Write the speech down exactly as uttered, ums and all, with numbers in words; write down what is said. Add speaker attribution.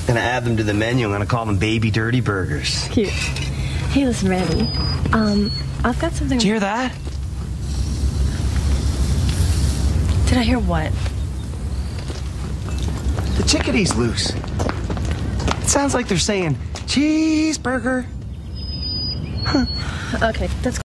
Speaker 1: Gonna add them to the menu. I'm gonna call them Baby Dirty Burgers.
Speaker 2: Cute. Hey, listen, Randy. Um, I've got something...
Speaker 1: Did you hear that?
Speaker 2: Did I hear what?
Speaker 1: The chickadee's loose. It sounds like they're saying, cheeseburger.
Speaker 2: Okay, that's